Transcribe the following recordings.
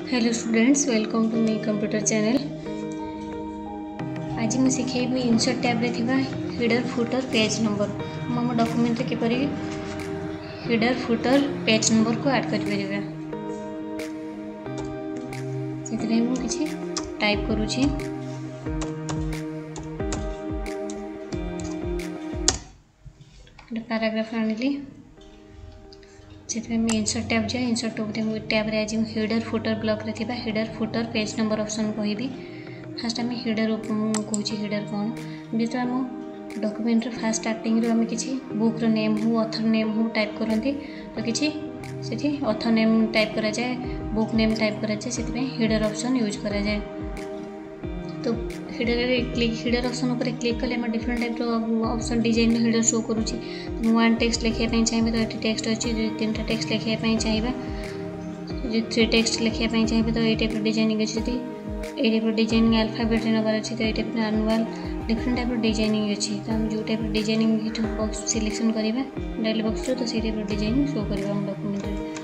Hello students, welcome to my computer channel. आज मैं शिखेबी इंसर्ट टैब रे थिबा हेडर फुटर पेज नंबर। हम डॉक्यूमेंट रे किपरि हेडर फुटर पेज नंबर को ऐड कर परिबा। सेतरे हम किछि टाइप करूछि। पैराग्राफ आनिली से इंसर्ट टैब जाए। इंसर्ट टैब रे आज हेडर फुटर ब्लॉक रे थिबा header footer page number option कहबी। फास्ट आम हेडर कहूँ हेडर कौन जो आम डॉक्यूमेंट फास्ट स्टार्टिंग आम किसी बुक नेम हो ऑथर नेम हो टाइप करती तो किसी से ऑथर नेम टाइप करा जाए, बुक नेम टाइप करा जाए, से हेडर ऑप्शन यूज करा जाए। तो हेडर ऑप्शन उपर क्लिक कले different type option design header show करुँच। वन टेक्स्ट लिखापी चाहिए तो ये टेक्स्ट अच्छी, तीन टा टेक्स्ट लिखापी चाहिए, थ्री टेक्स्ट लिखापी चाहिए तो ये टाइप डिजाइनिंग अच्छी, ये टाइप डिजाइनिंग अल्फाबेट नबार अच्छी तो ये टाइप आनुआल डिफरेंट टाइप डिजाइनिंग अच्छी। तो आम जो टाइप डिजाइनिंग बॉक्स सिलेक्शन करवा डायलॉग बॉक्स तो से टाइप डिजाइनिंग शो करवा डॉक्यूमेंट।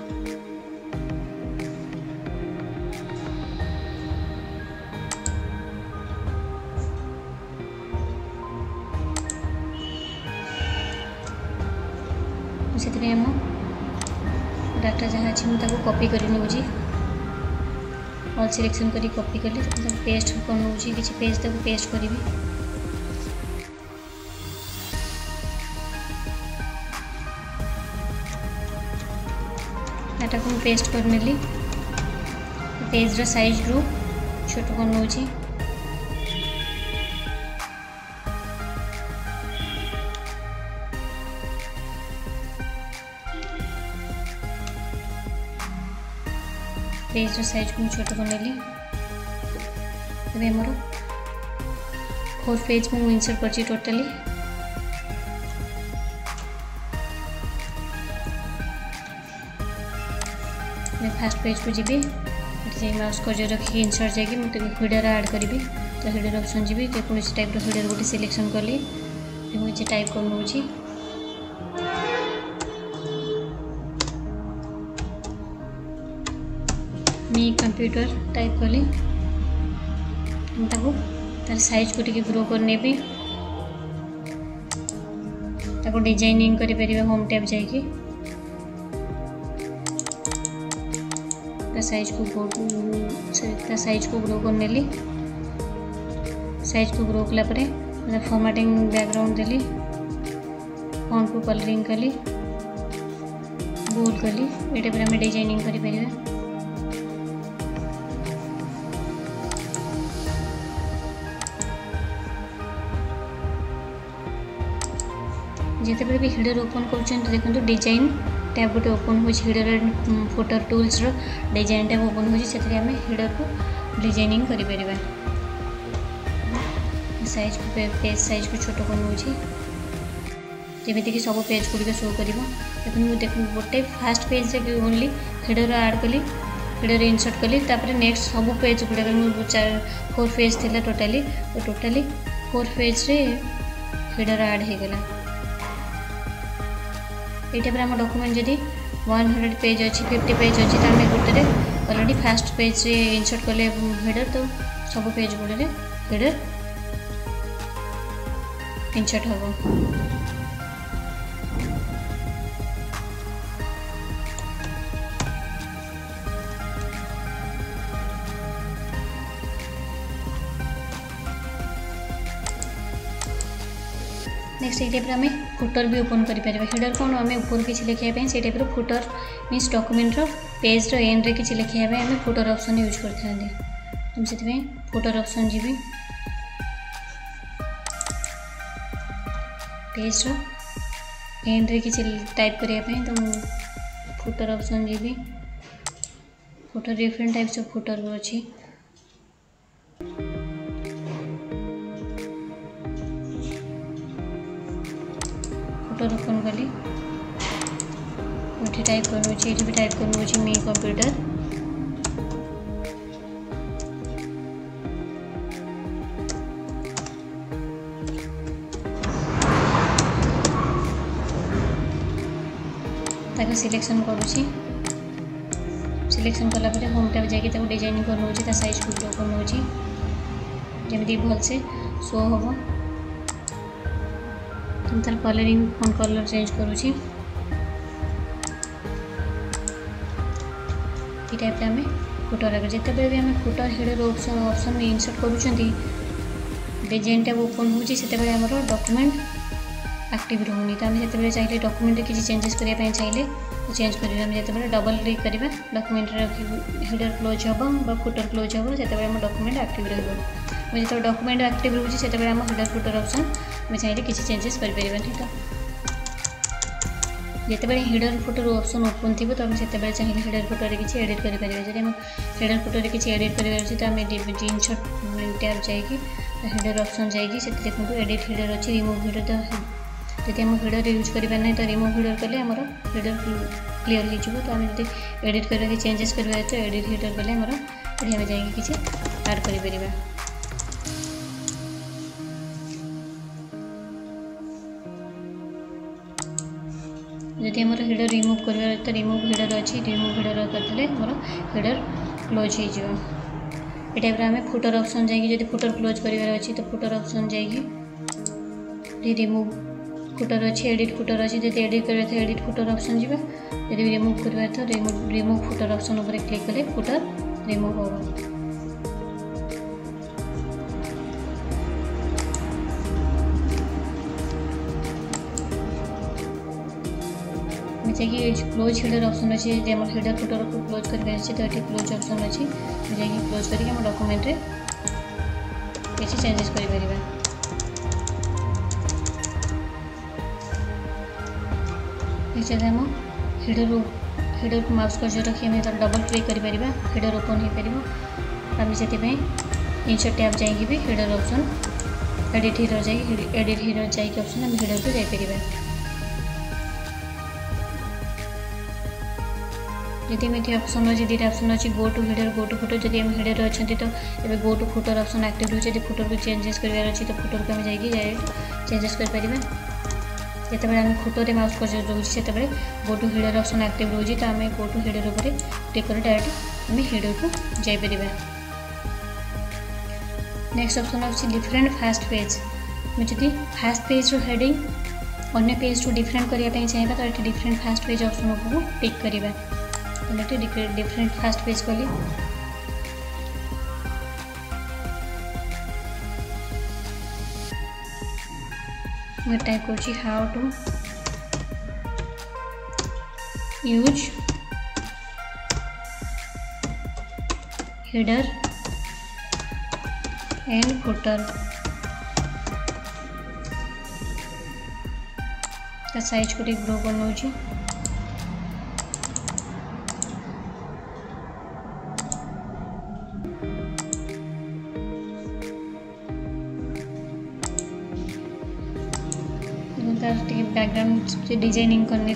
से डाटा जहाँ अच्छी मुझे कॉपी कर नौची ऑल सिलेक्शन करी कॉपी कली पेस्ट कर नौची किसी पेज तक पेस्ट करी। डाटा को पेस्ट कर नेली। पेज रो साइज रू छोट कर नौची। पेज साइज को छोट कर नेली। मोर 4 पेज को इंसर्ट कर टोटाली। फास्ट पेज को जी माउस कर्जर रखिए इंसर्ट जाकि मुझे हेडर ऐड करी तो हेडर ऑप्शन जी कौन टाइप हेडर गोटे सिलेक्शन कली मुझे टाइप कर नौची। मी कंप्यूटर टाइप कली तार साइज को टिके ग्रो करने भी ताको डिजाइनिंग करि परिबे। होम टैब जाइए साइज को ग्रो कर नेली। साइज को ग्रो कला परे फॉर्मेटिंग बैकग्राउंड देली, फॉन्ट को कलरिंग कली, बोल्ड कली, ये टाइप आम डिजाइनिंग करि परिबे। जिते भी हेडर ओपन कर देखो डिजाइन टैब गोटे ओपन हो हेडर फुटर टूल्स रो डिजाइन टैब ओपन हो हेडर को डिजाइनिंग करि परिबा। साइज को पेज साइज को छोट कर नौची जमीती कि सब पेज गुड़िक शो कर। देखो गोटे फास्ट पेज रे ओनली हेडर ऐड कली, हेडर इंसर्ट कली, नेक्स्ट सब पेज गुड़ाक 4 पेज थी टोटाली तो टोटाली 4 पेज रे हेडर ऐड हो गला। ये टाइप आम डॉक्यूमेंट जदि 100 पेज अच्छी 50 पेज अच्छी तो आम गोटे अलरेडी फास्ट पेज रे इंसर्ट कले हेडर तो सब पेज गुड़े हेडर इंसर्ट हम। नेक्स्ट ये टाइप आम फुटर भी ओपन कर हेडर कौन आम ऊपर किसी लिखापी से type footer means document page end रे किसी लिखापी आम फुटर ऑप्शन यूज करते तो से फुटर ऑप्शन जी पेज एंड रे किसी टाइप करने तो फुटर ऑप्शन जी footer different types of footer अच्छी। फुटर ओपन कली ये टाइप कर भी टाइप कर मी कंप्यूटर। ताके सिलेक्शन करुँची सिलेक्शन कलापर होम टैब जाकि डिजाइन कर नौ साइज को ग्रो कर नौ जमी भल से शो हम तार कलरिंग फोन कलर चेंज करुँची ये टाइप आम फुटर आगे जिते भी आम फुटर हेडर ऑप्शन इंसर्ट करूँ डिजाइन टैब ओपन होते आम डॉक्यूमेंट एक्टिव रोनी तो आम जो चाहिए डॉक्यूमेंट किसी चेंजेस करने चाहिए तो चेंज करें जो डबल क्लिक करवा डॉक्यूमेंट हेडर क्लोज हम फुटर क्लोज हम जो आम डॉक्यूमेंट एक्टिव रही जो डॉक्यूमेंट एक्टिव रोचे से आम हेडर फुटर ऑप्शन आम चाहिए किसी चेंजेस कर ठीक है जिते हेडर फुटर ऑप्शन ओपन थी तो आम से चाहिए हेडर फुटर किसी एडिट करें जब आम हेडर फुटर किसी एडिट कर तो आम इंसर्ट टैब जाकि हेडर ऑप्शन जाकि देखो एडिट हेडर अच्छी रिमूव हेडर तो जब आम हेडर यूज करना ना तो रिमूव हेडर कले आम हेडर क्लीयर हो तो आम जो एडिट करके चेंजेस करवा तो एडिट हेडर कले आम ये जाकि किसी ऐड कर जदि आम हेडर रिमूव कर तो रिमूव हेडर अच्छी रिमूव हेडर करते मोर हेडर क्लोज हो टाइप आम फुटर ऑप्शन जाकि फुटर क्लोज करार अच्छी तो फुटर ऑप्शन जाकि रिमूव फुटर अच्छी एडिट फुटर अच्छी जब एडिट करवा तो एडिट फुटर ऑप्शन जी जब रिमूव करवा तो रिमूव फुटर ऑप्शन उपर क्लिक कले फुटर रिमूव हो जाकि क्लोज हेडर ऑप्शन अच्छे आम हेडर फुटर को क्लोज कर तो ये क्लोज ऑप्शन अच्छी जाकि क्लोज करके आम डॉक्यूमेंट किसी चेंजेस कर आम हेडर को माउस कर्सर रखी आम डबल क्लिक कर हेडर ओपन हो पार आम से इंसर्ट टैब जाकि भी हेडर ऑप्शन एडिट हेडर जाकि ऑप्शन आम हेडर को जापर जदि ये ऑप्शन अच्छे दुटा ऑप्शन अच्छी go to header go to footer जब आम हेडर अच्छा तो ये go to footer option active रोचे जब फुटर को चेंजेस करार अच्छी तो फुटर को आम जाकि चेंजेस कर जिते आम फुटर माउस कर रोचे से go to header option active रोचे तो आम गो टू हेडर उपर क्लिक कर डायरेक्ट आम हेडर को जापर नेक्स्ट ऑप्शन अच्छी डिफरेंट फास्ट पेज मुझे फास्ट पेज रो हेडिंग अन्य पेज रो डिफरेंट करने चाहिए तो ये डिफरेंट फास्ट पेज ऑप्शन को टिक करवा तो डिफरेंट फास्ट पेज कली मैं टाइप कर how to use header and footer size को ग्रो कर नौ बैकग्राउंड डिजाइनिंग करने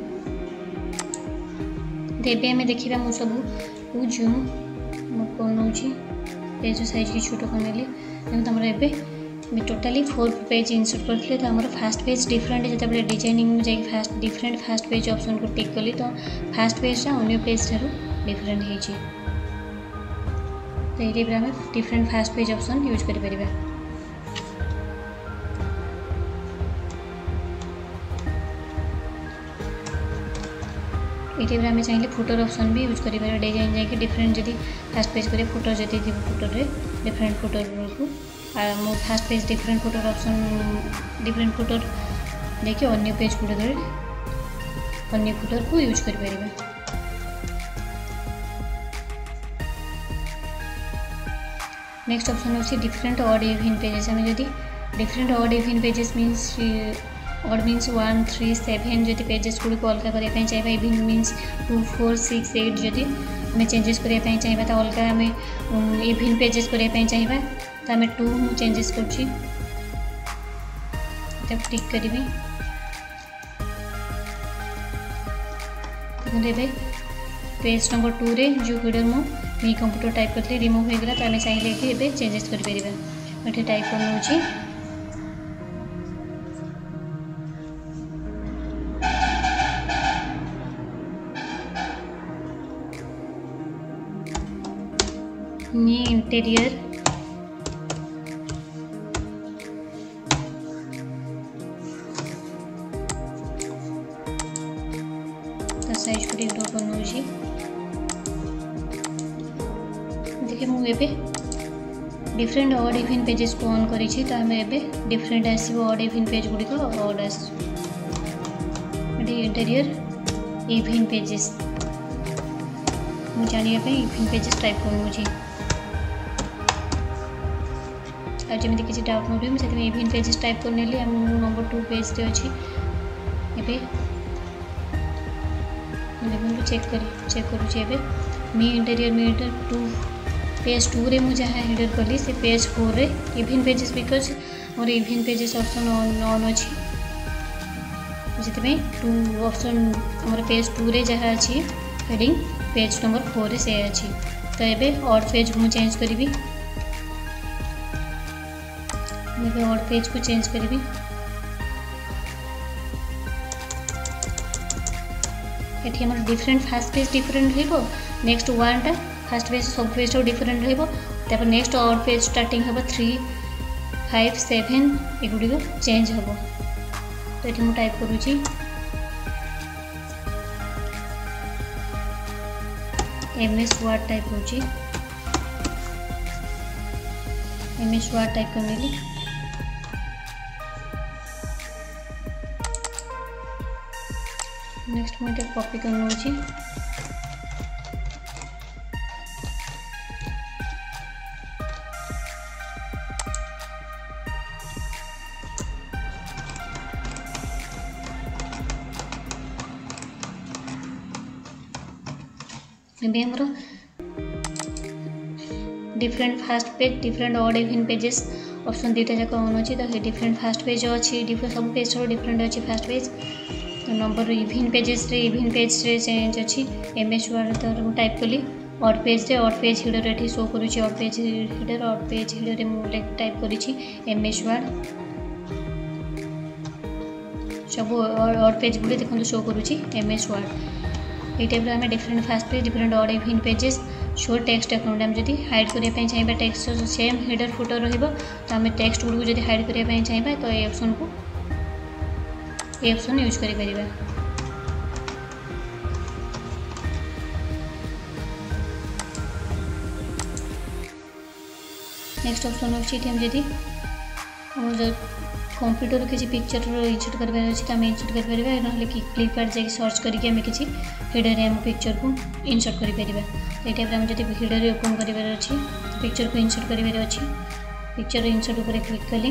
तेबे आम देखा मुझे सब जूम कर पेज साइज की छोट कर तुम ए टोटाली 4 पेज इंसर्ट करते तो आम फास्ट पेज डिफरेंट जो डिजाइनिंग जाकि first different first page option को टिक कली तो फास्ट पेज अन्य पेज ठार डिफरेंट हो तो ये आम different first page option use कर ये आम चाहिए फुटर ऑप्शन भी यूज कर डिजाइन जाकि डिफरेंट जब फास्ट पेज करें फुटर जब फुटर डिफरेंट फुटर को मो first page different footer option different footer देखिए अन्य पेज गुड़ाक अन्य फुटर को यूज कर नेक्स्ट ऑप्शन अच्छी डिफरेंट ऑड इवन पेजेस आम जब different odd even pages means odd means 1 3 7 जब पेजेस गुड़ को अलग करने चाहिए इवन मीन्स 2 4 6 8 जब आम चेंजेस करने चाहिए तो अलग आम इवन पेजेस करने चाहिए तो आम 2 चेंजेस कर टिक करी पेज नंबर 2 रे जो हेडर मुझे कंप्यूटर टाइप करते रिमूव होगा तो आम चाहिए कि ये चेंजेस कर टाइप कर मी इंटेरियर साइज को ड्रॉ बनाऊँगी। देखिए मुझे डिफरेंट ऑड इवन पेजेस को ऑन करी तो आम एवं डिफरेंट आसो ऑड इवन पेज गुड़िक ऑड आस इंटेरियर इवन पेजेस मुझे इवन पेजेस टाइप करूँगी आमती किसी डाउट न रही इवन पेजेस टाइप कर नेली नंबर 2 पेज रे अच्छी चेक करुँचे मी इंटेरियर 2 पेज 2 रे मुझे हेडर कली से पेज 4 रे इवन पेजेस बिकज मोर इवन पेजेस ऑप्शन ऑन अच्छी जितने 2 ऑप्शन मोर पेज 2 रे जहाँ अच्छी हेडिंग पेज नंबर 4 रे से अच्छी तो ये ऑड पेज को चेंज करी ऑड पेज को चेंज करी ये आम डिफरेंट फास्ट पेज डिफरेंट हो नेक्स्ट 1 टा फास्ट पेज सब पेज तो डिफरेंट रहा नेक्स्ट ऑड पेज स्टार्टिंग हम 3 5 7 एगुड़ी चेंज हम तो ये टाइप करुँची MS Word टाइप करुँची MS Word टाइप करनेली नेक्स्ट मुझे कॉपी कर नौची आमर different first page different odd even pages option 2टा जाक ऑन अच्छी तो डिफरेंट फास्ट पेज अच्छी डिफरेंट सब पेज डिफरेंट अच्छी फास्ट पेज तो नंबर इवन पेजेस रे इवन पेज रे चेंज अच्छी MS Word तो टाइप कली ऑड पेज रे ऑड पेज हिडर ये शो करुँची ऑड पेज हिडर मुझे टाइप करी MS Word सब ऑड पेज गुड़े देखो शो करुँची MS Word ये टाइप आम different first page different odd even pages show text account आम जब हाइड करने चाहिए टेक्स्ट सेम हेडर फुटर रहा तो आम टेक्स्ट गुड़ को हाइड करने चाहिए तो ये ऑप्शन को ये ऑप्शन यूज कर नेक्स्ट ऑप्शन अच्छी हम जब कंप्यूटर किसी पिक्चर इनसर्ट कर इनसर्ट कर ना फ्लिपकार्ट जाकि सर्च करके आम किसी हेडर आम पिक्चर को इनसर्ट कर तो ये टाइप आम जब हेडर ओपन कर पिक्चर को इनसर्ट कर अच्छी पिक्चर इनसर्ट उपर क्लिक कली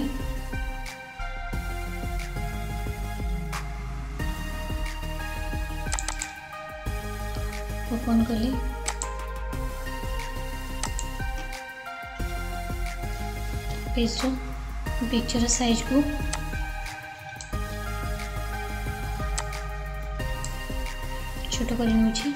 ओपन कली पेज पिक्चर साइज को छोट कर नौची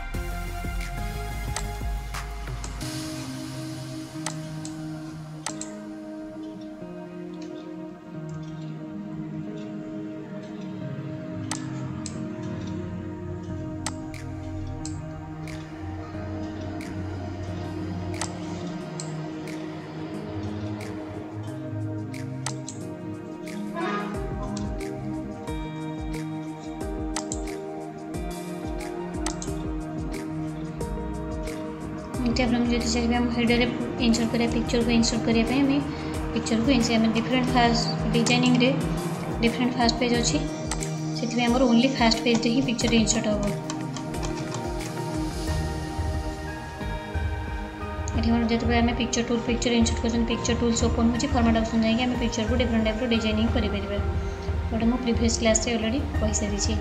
जो चाहिए हम हेडर इनसर्ट करें पिक्चर को इनसर्ट करने पिक्चर को इनसर्ट डिफरेंट फास्ट डिजाइनिंग रे डिफरेंट फास्ट पेज अच्छी से आमर ओनली फास्ट पेज ही पिक्चर इनसर्ट हम ये जो आम पिक्चर इनसर्ट कर पिक्चर टूल्स ओपन हो फॉर्मेट ऑप्शन जाकि आम पिक्चर को डिफरेंट टाइप डिजाइनिंग करें जोटा मुझे प्रीवियस क्लास रे ऑलरेडी कही सारी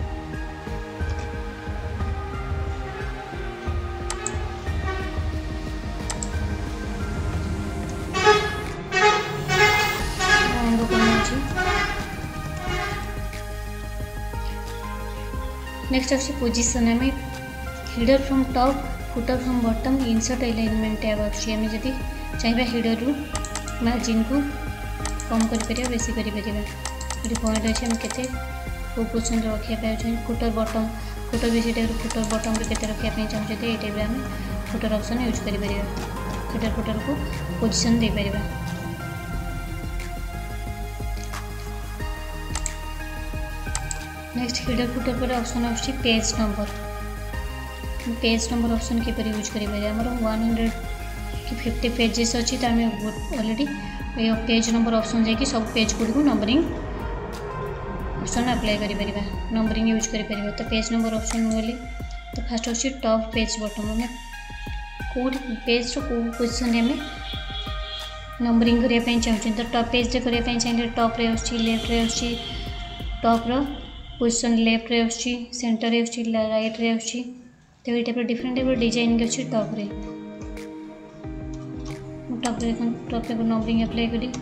नेक्स्ट अच्छी पोजिशन आम header from top footer from bottom insert alignment tab अच्छी आम जब चाहिए हिडर रू मार्जिन को कम कर बेसी कर पॉइंट अच्छे आम के पोजिशन रखापी चाहिए फुटर बॉटम फुटर बेसी टाइप फुटर बॉटम के रखापी चाहते ये टाइप आम फुटर ऑप्शन यूज कर हेडर फुटर को पोजिशन दे पारिबा। नेक्स्ट हेडर फुटर पर ऑप्शन आछि page number. Page number option किपर यूज करें आमर 100 कि 50 पेजेस अच्छी तो आम ऑलरेडी पेज नंबर ऑप्शन जाकि सब पेज गुड़ी को नंबरिंग ऑप्शन अप्लाई करें नंबरिंग यूज करें। तो पेज नंबर ऑप्शन गली तो फास्ट अच्छे टॉप पेज बटन आम कौट पेज रो पोजिशन आम नंबरिंग करने चाहूँ तो टॉप पेज करने चाहिए टॉप रे आछी लेफ्ट रे आछी टॉप रो पोजिशन लेफ्ट रे आछी सेंटर रे आछी राइट रे आछी तो ये टाइप डिफरेंट टाइप डिजाइन अच्छी टॉप रे टॉप रे नंबरिंग अप्लाई करी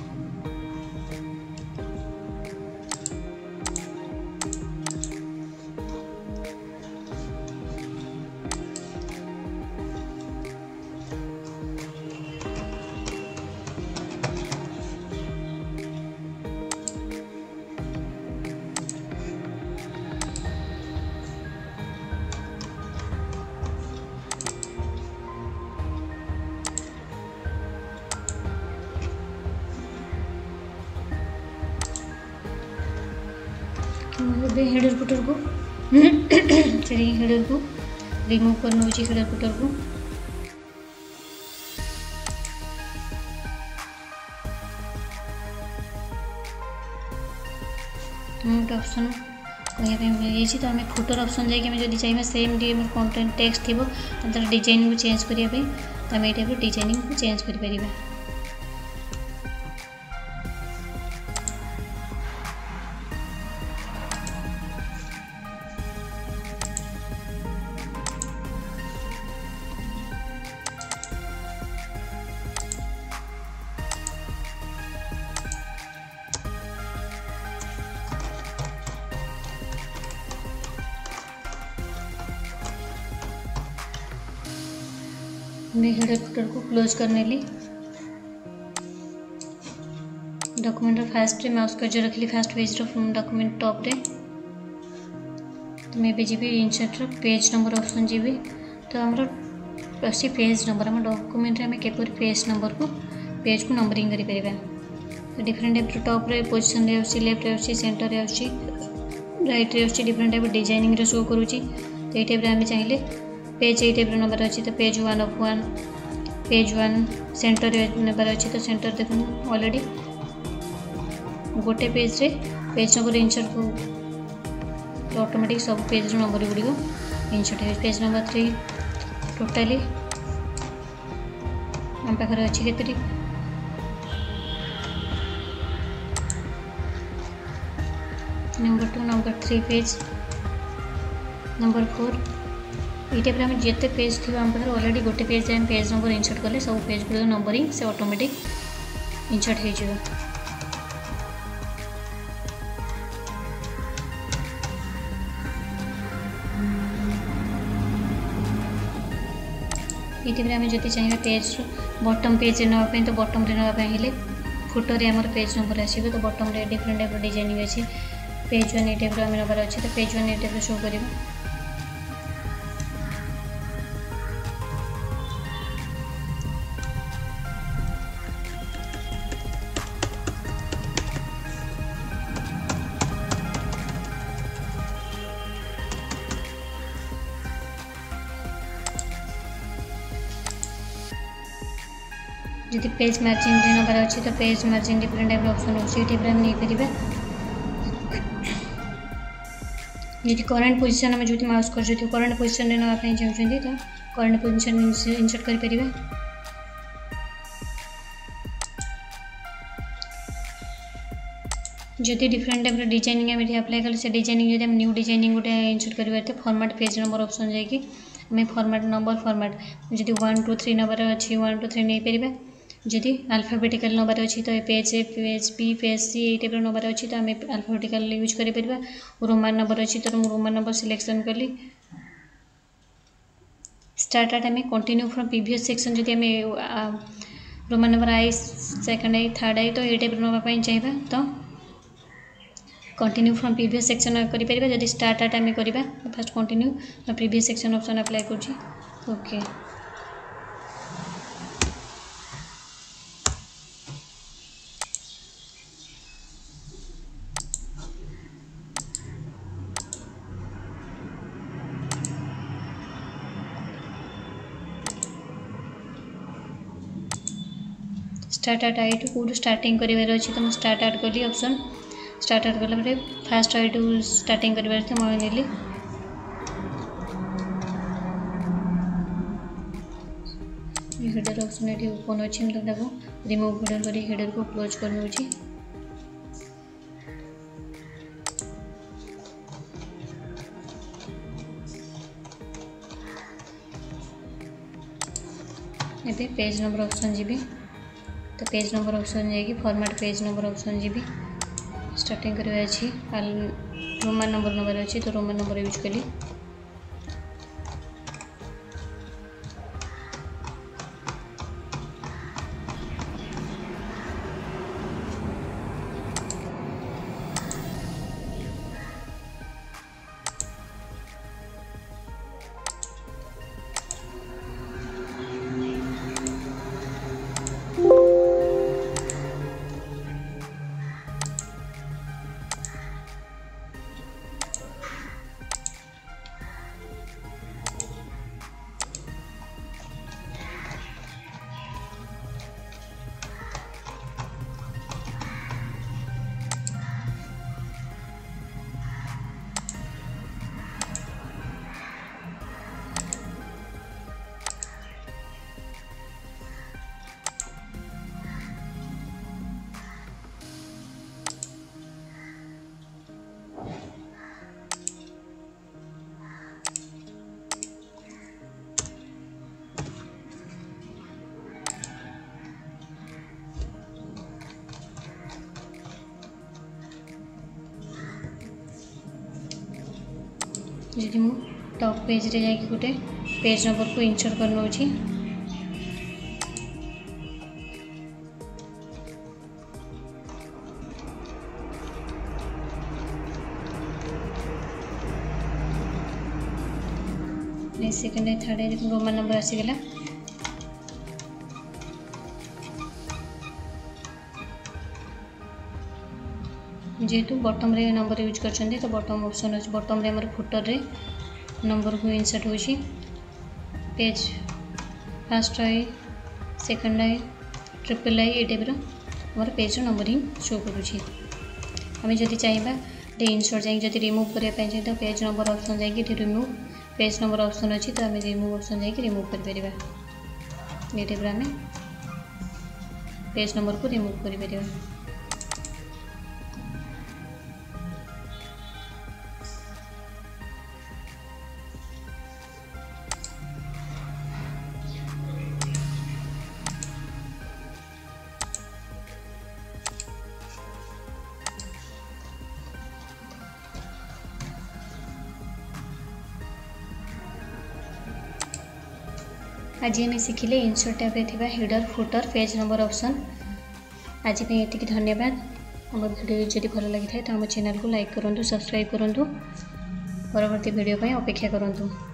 हेडर फुटर को हेडर को रिमूव कर नौ हेडर फुटर को ऑप्शन कहने तो आम फुटर ऑप्शन जाकि चाहिए सेम कंटेंट टेक्स्ट थी तर डिजाइन को चेंज करने तो आम ये डिजाइनिंग को चेंज कर मैं हेडर फुटर को क्लोज करने ली डॉक्यूमेंट फास्ट रे माउस कर्सर रखली फास्ट पेज रो डॉक्यूमेंट टॉप रे तो मैं भी जी इंसर्ट रो पेज नंबर ऑप्शन जी तो आमर अच्छी पेज नंबर आम डॉक्यूमेंट रे केपर पेज नंबर को पेज को नंबरिंग करि परिबा तो डिफरेंट टाइप टॉप रे पोजीशन रे आछी लेफ्ट रे आछी सेंटर रे आछी राइट रे आछी डिफरेंट टाइप डिजाइनिंग रे शो करूची तो ये टाइप रे आम चाहिए पेज ये टाइप नंबर अच्छी तो page 1 of 1 page 1 centre number अच्छी तो सेंटर देखो ऑलरेडी गोटे पेज रे पेज नंबर इंसर्ट तो ऑटोमेटिक सब पेज नंबर गुड़ी इंसर्ट है पेज नंबर 3 टोटाली आम पाखे अच्छी के नंबर 2 नंबर 3 पेज नंबर 4 ये टाइप आम जिते पेज थी आम पाखे ऑलरेडी गोटे पेज आम पेज नंबर इंसर्ट कले सब पेज गुड़ नंबरिंग से ऑटोमेटिक इंसर्ट हो ये टाइप आम जो चाहिए पेज बटम पेज नापी तो बटम नापी फुटर आमर पेज नंबर आसो तो बटम डिफरेंट टाइप डिजाइनिंग अच्छे पेज 1 ये टाइप आम नबार अच्छे तो पेज 1 ये टाइप शो कर जदि पेज मार्जिन नबार अच्छे तो page margin different type option अच्छे टाइप आम नहीं पारे जी करेन्ट पोजिशन आम जो माउस कर करेन्ट पोजिशन नापी चाहते तो करेन्ट पोजिशन इंसर्ट करें जदि डिफरेंट टाइप डिजाइनिंग आम ये अप्लाई कले से डिजाइनिंग जब न्यू डिजाइनिंग गोटे इंसर्ट करें फॉर्मेट पेज नंबर ऑप्शन जाकि आम फॉर्मेट नंबर फॉर्मेट जदि 1 2 3 नंबर अच्छी 1 2 3 नहीं पारे जदि अल्फाबेटिकल नंबर अच्छी तो page A page B page C ये टाइप नंबर अच्छी तो आम अल्फाबेटिकल यूज करें रोमान नंबर अच्छी तो रोमान नंबर सिलेक्शन कली स्टार्ट आम कंटिन्यू फ्रॉम प्रीवियस सेक्शन जदि आम Roman number I second I third I तो ये टाइप नापी चाहिए तो कंटिन्यू फ्रॉम प्रीवियस सेक्शन करें जदि स्टार्ट आम करवा first continue previous section option apply कर okay start at I two कौटू स्टार्टिंग करार अच्छे तो मुझे स्टार्ट आट कली ऑप्शन स्टार्ट आट कला फास्ट आई टू स्टार्टिंग करार मैं नेली हेडर ऑप्शन ये ओपन अच्छी मुझे रिमूव हेडर कर हेडर को क्लोज कर नौची ये पेज नंबर ऑप्शन जी तो पेज नंबर ऑप्शन जाकि फॉर्मेट पेज नंबर ऑप्शन जी स्टार्टिंग करवा अच्छी रोमान नंबर नंबर अच्छी तो रोमान नंबर यूज कली जी मु टॉप पेज रे जाकि गोटे पेज नंबर को इंसर्ट कर नौची सेकेंड थर्ड रोमान नंबर आसीगला जेहेतु बॉटम रे नंबर यूज करछन्ती तो बॉटम ऑप्शन अछि बॉटम रे हमर फुटर रे नंबर को इंसर्ट होछि page first I second I triple I ए टाइप रो हमर पेज रो नंबरिंग शो करूछि हमें जदि चाहिबा दे इंसर्ट जाई जदि रिमूव करिया पय छै तो पेज नंबर ऑप्शन जाई कि रिमूव पेज नंबर ऑप्शन अछि तो हमें रिमूव ऑप्शन जाई कि रिमूव कर परिबा ए टाइप रो हमें पेज नंबर को रिमूव करि परिबा आज आम शिखिले इंसर्ट टैब रे थिबा header footer page number option आज ये धन्यवाद आम वीडियो जदि भल लगी था तो आम चैनल को लाइक करूँ सब्सक्राइब करूँ परवर्ती वीडियो अपेक्षा करूँ।